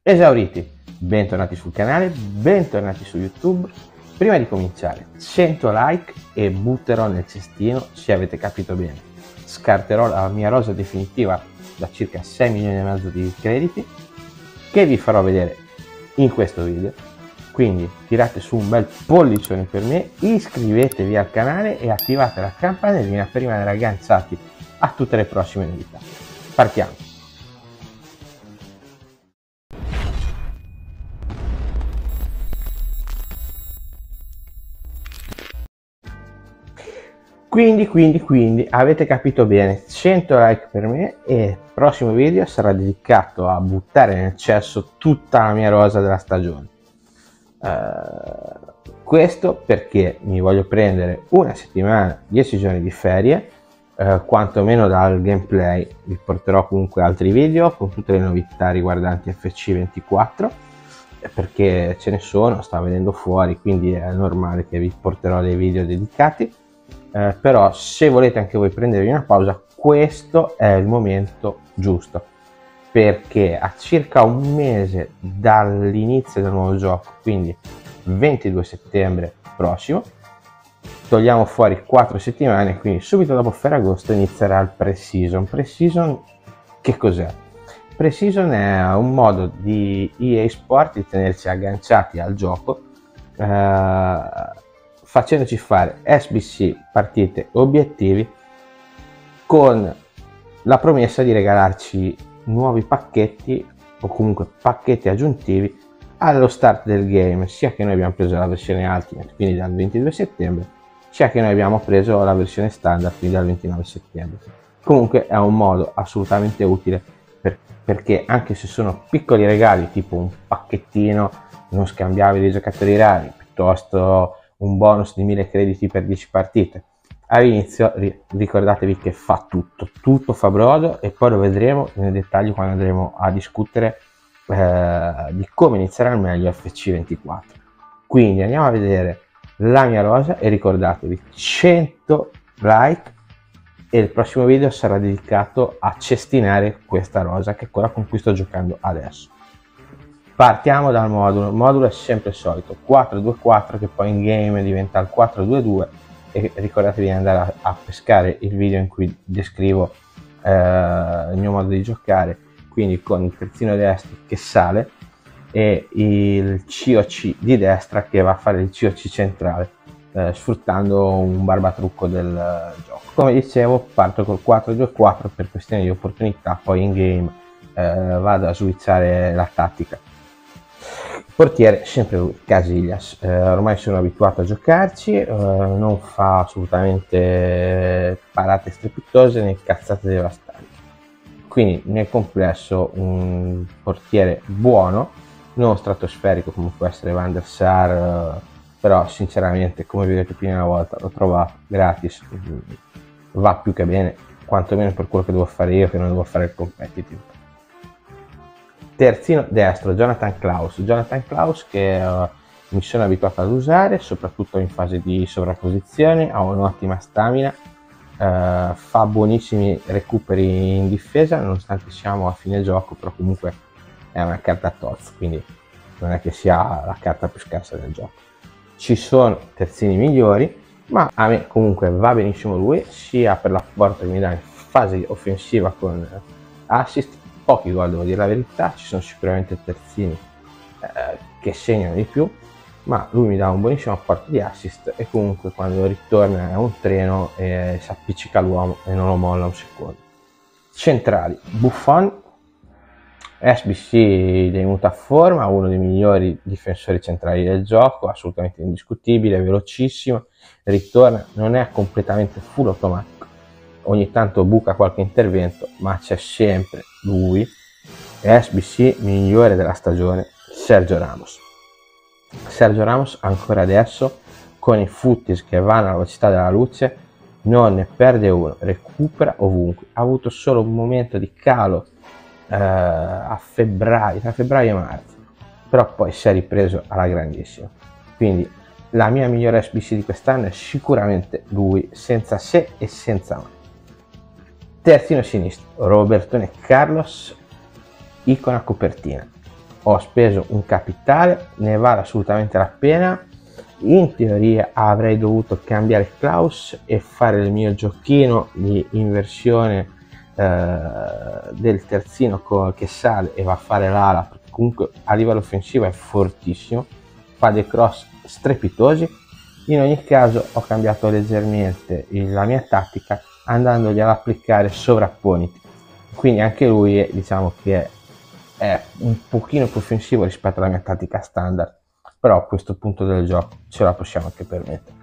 Esauriti, bentornati sul canale, bentornati su YouTube. Prima di cominciare, 100 like e butterò nel cestino, se avete capito bene. Scarterò la mia rosa definitiva da circa 6 milioni e mezzo di crediti, che vi farò vedere in questo video. Quindi tirate su un bel pollicione per me, iscrivetevi al canale e attivate la campanellina per rimanere agganciati a tutte le prossime novità. Partiamo! Quindi avete capito bene, 100 like per me e il prossimo video sarà dedicato a buttare nel cesso tutta la mia rosa della stagione. Questo perché mi voglio prendere una settimana, 10 giorni di ferie, quantomeno dal gameplay. Vi porterò comunque altri video con tutte le novità riguardanti FC24, perché ce ne sono, sta venendo fuori, quindi è normale che vi porterò dei video dedicati. Però se volete anche voi prendervi una pausa, questo è il momento giusto, perché a circa un mese dall'inizio del nuovo gioco, quindi 22 settembre prossimo, togliamo fuori 4 settimane, quindi subito dopo Ferragosto inizierà il pre-season. Pre-season che cos'è? Pre-season è un modo di EA Sport di tenerci agganciati al gioco, facendoci fare SBC, partite, obiettivi, con la promessa di regalarci nuovi pacchetti o comunque pacchetti aggiuntivi allo start del game, sia che noi abbiamo preso la versione Ultimate, quindi dal 22 settembre, sia che noi abbiamo preso la versione standard, quindi dal 29 settembre. Comunque è un modo assolutamente utile perché anche se sono piccoli regali, tipo un pacchettino non scambiabile di giocatori rari, piuttosto un bonus di 1000 crediti per 10 partite, all'inizio ricordatevi che fa tutto fa brodo, e poi lo vedremo nel dettaglio quando andremo a discutere di come iniziare al meglio FC24. Quindi andiamo a vedere la mia rosa e ricordatevi 100 like e il prossimo video sarà dedicato a cestinare questa rosa, che è quella con cui sto giocando adesso. Partiamo dal modulo. Il modulo è sempre il solito 4-2-4, che poi in game diventa il 4-2-2, e ricordatevi di andare a pescare il video in cui descrivo il mio modo di giocare, quindi con il terzino destro che sale e il COC di destra che va a fare il COC centrale, sfruttando un barbatrucco del gioco. Come dicevo, parto col 4-2-4 per questione di opportunità, poi in game vado a switchare la tattica. Portiere sempre lui, Casillas, ormai sono abituato a giocarci, non fa assolutamente parate strepitose né cazzate devastanti, quindi nel complesso un portiere buono, non stratosferico come può essere Van der Sar, però sinceramente, come vi ho detto prima una volta, l'ho trovato gratis, va più che bene, quantomeno per quello che devo fare io, che non devo fare il competitive. Terzino destro, Jonathan Klaus che mi sono abituato ad usare soprattutto in fase di sovrapposizione, ha un'ottima stamina, fa buonissimi recuperi in difesa nonostante siamo a fine gioco, però comunque è una carta toz, quindi non è che sia la carta più scarsa del gioco. Ci sono terzini migliori, ma a me comunque va benissimo lui, sia per la porta che mi dà in fase offensiva con assist. Pochi gol, devo dire la verità, ci sono sicuramente terzini che segnano di più, ma lui mi dà un buonissimo apporto di assist, e comunque quando ritorna è un treno e si appiccica all'uomo e non lo molla un secondo. Centrali, Buffon, SBC dei muta forma, uno dei migliori difensori centrali del gioco, assolutamente indiscutibile, velocissimo, ritorna, non è completamente full automatico, ogni tanto buca qualche intervento, ma c'è sempre lui. SBC migliore della stagione, Sergio Ramos ancora adesso con i footies che vanno alla velocità della luce, non ne perde uno, recupera ovunque. Ha avuto solo un momento di calo a febbraio, tra febbraio e marzo, però poi si è ripreso alla grandissima. Quindi la mia migliore SBC di quest'anno è sicuramente lui, senza se e senza ma. Terzino sinistro, Robertone Carlos, icona copertina. ho speso un capitale, ne vale assolutamente la pena. In teoria avrei dovuto cambiare Klaus e fare il mio giochino di inversione del terzino che sale e va a fare l'ala, perché comunque a livello offensivo è fortissimo, fa dei cross strepitosi. In ogni caso ho cambiato leggermente la mia tattica andandogli ad applicare sovrapponiti, quindi anche lui diciamo che è un pochino più offensivo rispetto alla mia tattica standard, però a questo punto del gioco ce la possiamo anche permettere.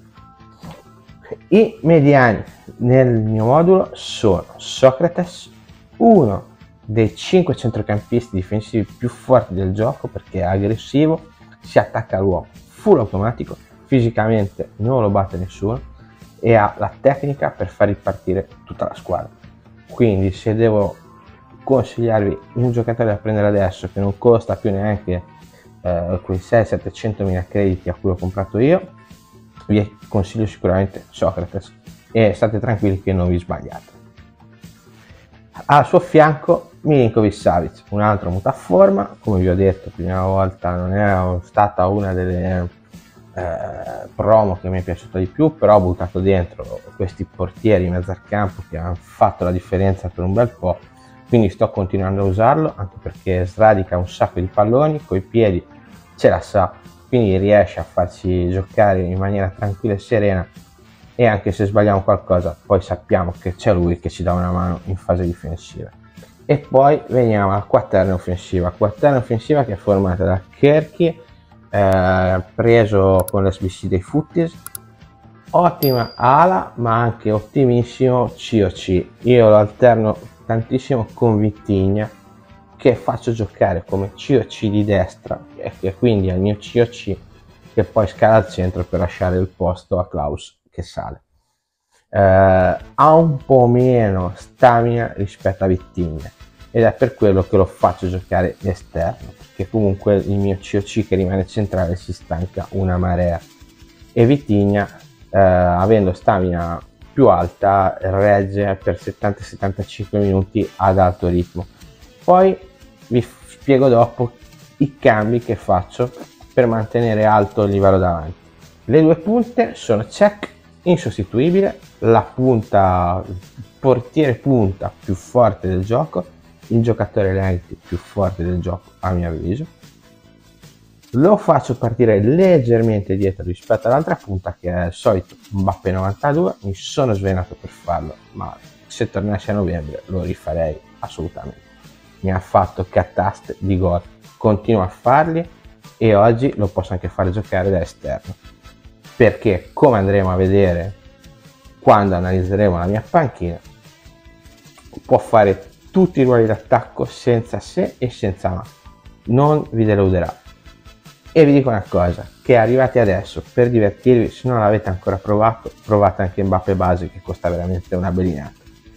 I mediani nel mio modulo sono Socrates, uno dei 5 centrocampisti difensivi più forti del gioco perché è aggressivo, si attacca all'uomo full automatico, fisicamente non lo batte nessuno e ha la tecnica per far ripartire tutta la squadra. Quindi se devo consigliarvi un giocatore da prendere adesso che non costa più neanche quei 600-700 mila crediti a cui ho comprato io, vi consiglio sicuramente Socrates e state tranquilli che non vi sbagliate. Al suo fianco Milinkovic Savic, un altro mutaforma, come vi ho detto prima volta non è stata una delle promo che mi è piaciuta di più, però ho buttato dentro questi portieri in mezzo al campo che hanno fatto la differenza per un bel po', quindi sto continuando a usarlo anche perché sradica un sacco di palloni, coi piedi ce la sa, quindi riesce a farci giocare in maniera tranquilla e serena e anche se sbagliamo qualcosa poi sappiamo che c'è lui che ci dà una mano in fase difensiva. E poi veniamo alla quaterna offensiva che è formata da Kerky, preso con l'SBC dei Futtis, ottima ala ma anche ottimissimo COC. Io lo alterno tantissimo con Vitigna che faccio giocare come COC di destra e quindi al mio COC che poi scala al centro per lasciare il posto a Klaus che sale. Ha un po' meno stamina rispetto a Vitigna ed è per quello che lo faccio giocare esterno, perché comunque il mio COC che rimane centrale si stanca una marea e Vitigna avendo stamina più alta regge per 70-75 minuti ad alto ritmo. Poi vi spiego dopo i cambi che faccio per mantenere alto il livello davanti. Le due punte sono Cech, insostituibile, la punta, il portiere punta più forte del gioco, il giocatore lenti più forte del gioco a mio avviso. Lo faccio partire leggermente dietro rispetto all'altra punta che è il solito Mbappé 92, mi sono svenato per farlo, ma se tornassi a novembre lo rifarei assolutamente. Mi ha fatto catast di gol, continuo a farli e oggi lo posso anche fare giocare da esterno, perché come andremo a vedere quando analizzeremo la mia panchina, può fare tutti i ruoli d'attacco senza se e senza ma, non vi deluderà. E vi dico una cosa, che arrivati adesso per divertirvi, se non l'avete ancora provato, provate anche Mbappé base che costa veramente una belinata.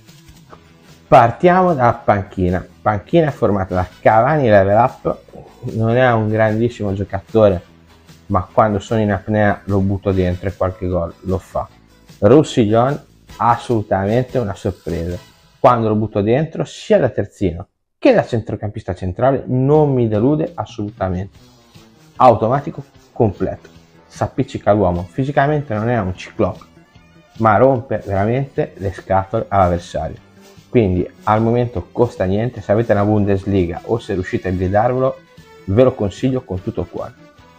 Partiamo dalla panchina è formata da Cavani level up, non è un grandissimo giocatore ma quando sono in apnea lo butto dentro e qualche gol lo fa. Roussillon assolutamente una sorpresa, quando lo butto dentro sia da terzino che da centrocampista centrale non mi delude assolutamente, automatico completo, s'appiccica all'uomo, fisicamente non è un ciclope ma rompe veramente le scatole all'avversario, quindi al momento costa niente. Se avete una Bundesliga o se riuscite a gridarvelo ve lo consiglio con tutto il cuore.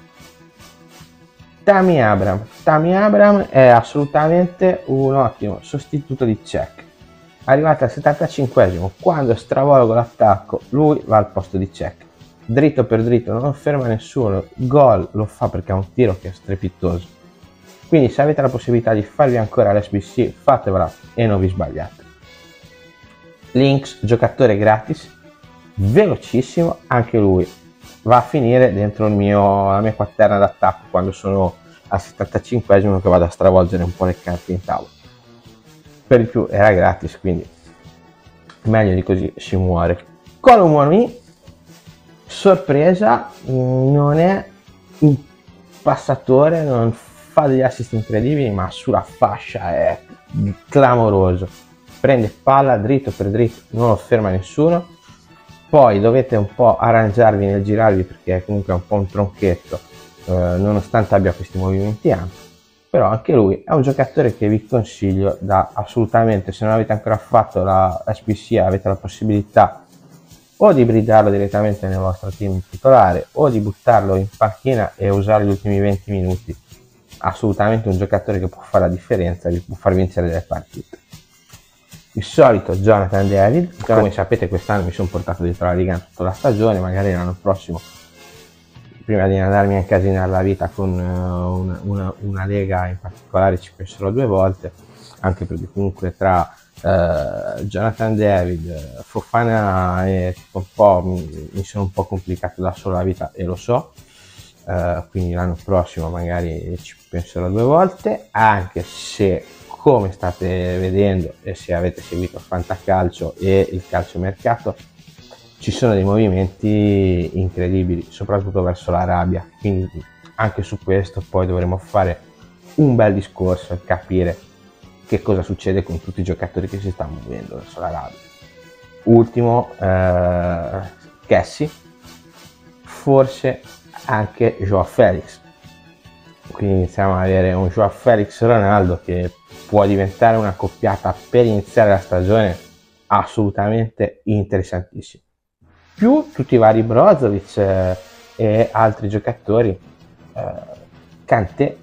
Tammy Abraham è assolutamente un ottimo sostituto di Cech. Arrivato al 75esimo, quando stravolgo l'attacco, lui va al posto di Cech. Dritto per dritto, non ferma nessuno, gol lo fa perché ha un tiro che è strepitoso. Quindi se avete la possibilità di farvi ancora l'SBC, fatevela e non vi sbagliate. Lynx, giocatore gratis, velocissimo, anche lui va a finire dentro la mia quaterna d'attacco quando sono al 75esimo che vado a stravolgere un po' le carte in tavola. Per di più era gratis, quindi meglio di così si muore. Colomoni, sorpresa, non è un passatore, non fa degli assist incredibili, ma sulla fascia è clamoroso. Prende palla dritto per dritto, non lo ferma nessuno. poi dovete un po' arrangiarvi nel girarvi, perché comunque è un po' un tronchetto, nonostante abbia questi movimenti ampi. Però anche lui è un giocatore che vi consiglio assolutamente, se non avete ancora fatto la SBC, avete la possibilità o di bridarlo direttamente nel vostro team titolare o di buttarlo in panchina e usare gli ultimi 20 minuti. Assolutamente un giocatore che può fare la differenza, vi può far vincere delle partite. Il solito Jonathan David, come sapete quest'anno mi sono portato dietro la Liga tutta la stagione, magari l'anno prossimo, prima di andarmi a incasinare la vita con una lega in particolare, ci penserò 2 volte, anche perché comunque tra Jonathan David, Fofana e un po' mi sono un po' complicato da solo la vita, e lo so, quindi l'anno prossimo magari ci penserò 2 volte, anche se, come state vedendo e se avete seguito il fantacalcio e il calciomercato, ci sono dei movimenti incredibili, soprattutto verso l'Arabia, quindi anche su questo poi dovremo fare un bel discorso e capire che cosa succede con tutti i giocatori che si stanno muovendo verso l'Arabia. Ultimo, Kessie, forse anche Joao Felix, quindi iniziamo ad avere un Joao Felix Ronaldo che può diventare una coppiata per iniziare la stagione assolutamente interessantissima, più tutti i vari Brozovic e altri giocatori, Kanté.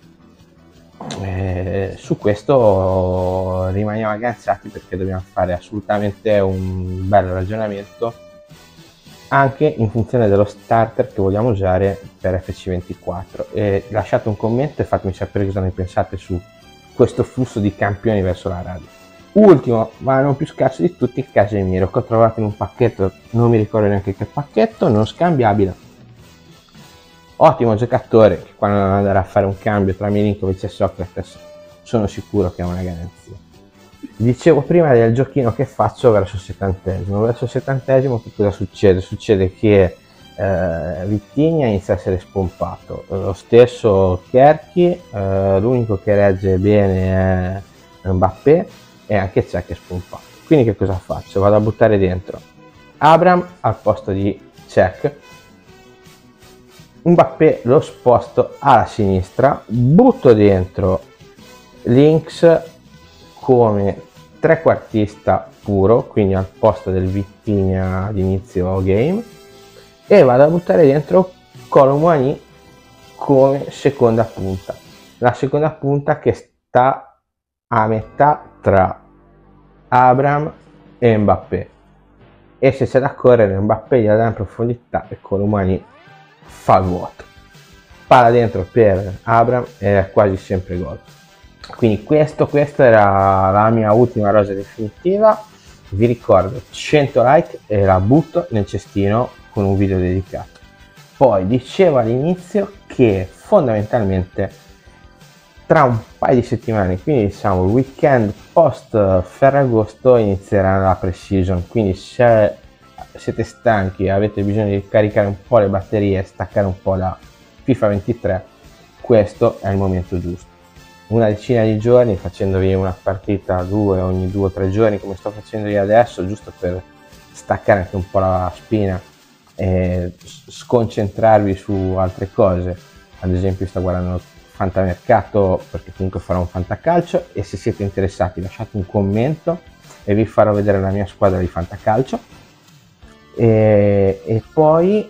Su questo rimaniamo agganciati, perché dobbiamo fare assolutamente un bel ragionamento anche in funzione dello starter che vogliamo usare per FC24, e lasciate un commento e fatemi sapere cosa ne pensate su questo flusso di campioni verso l'Arabia. Ultimo, ma non più scarso di tutti, Casemiro, che ho trovato in un pacchetto, non mi ricordo neanche che pacchetto, non scambiabile. Ottimo giocatore, che quando andrà a fare un cambio tra Milinkovic e Socrates sono sicuro che è una garanzia. Dicevo prima del giochino che faccio verso il 70esimo. Verso il 70esimo che cosa succede? Succede che Vitinha inizia a essere spompato, lo stesso Cherki, l'unico che regge bene è Mbappé, e anche Cech è spompato. Quindi che cosa faccio? Vado a buttare dentro Abraham al posto di Cech, Mbappé lo sposto alla sinistra, butto dentro Links come trequartista puro, quindi al posto del Vitinha di inizio game, e vado a buttare dentro Kolo Muani come seconda punta, la seconda punta che sta a metà tra Abraham e Mbappé, e se c'è da correre Mbappé gli dà in profondità e Kolo Muani fa vuoto, palla dentro per Abraham e è quasi sempre gol. Quindi questa era la mia ultima rosa definitiva. Vi ricordo 100 like e la butto nel cestino con un video dedicato. Poi dicevo all'inizio che fondamentalmente tra un paio di settimane, quindi diciamo il weekend post Ferragosto, inizierà la pre-season, quindi se siete stanchi e avete bisogno di caricare un po' le batterie e staccare un po' da FIFA 23, questo è il momento giusto. Una decina di giorni, facendovi una partita ogni 2 o 3 giorni come sto facendo io adesso, giusto per staccare anche un po' la spina e sconcentrarvi su altre cose. Ad esempio sto guardando Fantamercato, perché comunque farò un fantacalcio, e se siete interessati lasciate un commento e vi farò vedere la mia squadra di fantacalcio. E poi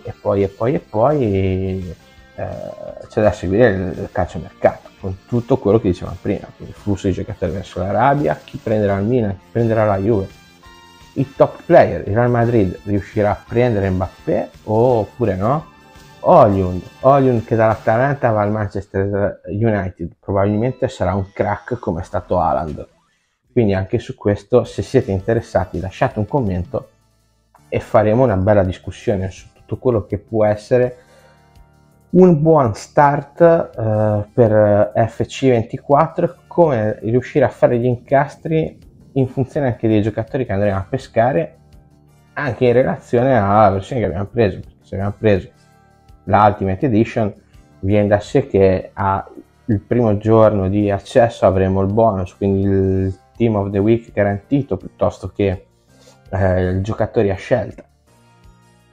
c'è da seguire il calciomercato con tutto quello che dicevamo prima, quindi il flusso di giocatori verso l'Arabia, chi prenderà il Milan, chi prenderà la Juve, i top player. Il Real Madrid riuscirà a prendere Mbappé oppure no? Højlund che dall'Atalanta va al Manchester United, probabilmente sarà un crack come è stato Haaland. Quindi anche su questo, se siete interessati, lasciate un commento e faremo una bella discussione su tutto quello che può essere un buon start per FC24, come riuscire a fare gli incastri in funzione anche dei giocatori che andremo a pescare, anche in relazione alla versione che abbiamo preso, perché se abbiamo preso la Ultimate Edition viene da sé che il primo giorno di accesso avremo il bonus, quindi il Team of the Week garantito, piuttosto che i giocatori a scelta.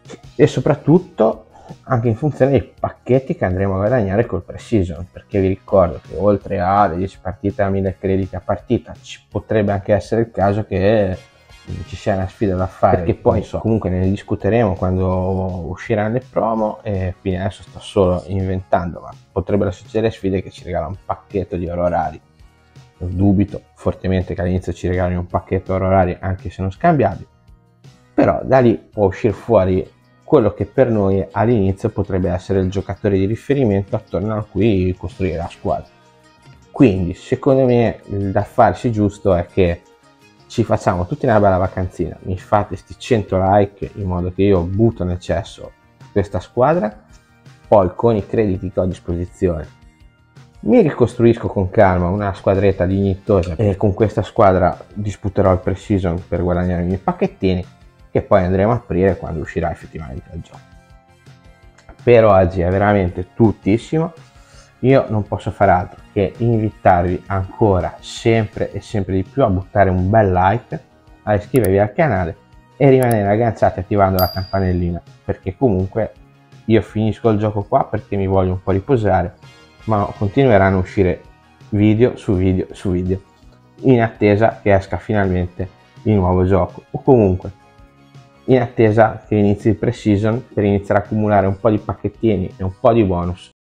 e soprattutto anche in funzione dei pacchetti che andremo a guadagnare col pre-season, perché vi ricordo che oltre alle 10 partite a 1000 crediti a partita ci potrebbe anche essere il caso che ci sia una sfida da fare, perché poi comunque ne discuteremo quando usciranno le promo, e quindi adesso sto solo inventando, ma potrebbero succedere sfide che ci regalano un pacchetto di orari. Dubito fortemente che all'inizio ci regalino un pacchetto orari anche se non scambiabili, però da lì può uscire fuori quello che per noi all'inizio potrebbe essere il giocatore di riferimento attorno a cui costruire la squadra. Quindi secondo me il da farsi giusto è che ci facciamo tutti una bella vacanzina, mi fate sti 100 like in modo che io butto nel cesso questa squadra, poi con i crediti che ho a disposizione mi ricostruisco con calma una squadretta dignitosa e con questa squadra disputerò il pre-season per guadagnare i miei pacchettini che poi andremo a aprire quando uscirà effettivamente il gioco. Per oggi è veramente tuttissimo, io non posso fare altro che invitarvi ancora sempre e sempre di più a buttare un bel like, a iscrivervi al canale e rimanere agganciati attivando la campanellina, perché comunque io finisco il gioco qua perché mi voglio un po' riposare, ma continueranno a uscire video su video su video in attesa che esca finalmente il nuovo gioco, o comunque in attesa che inizi il pre-season per iniziare a accumulare un po' di pacchettini e un po' di bonus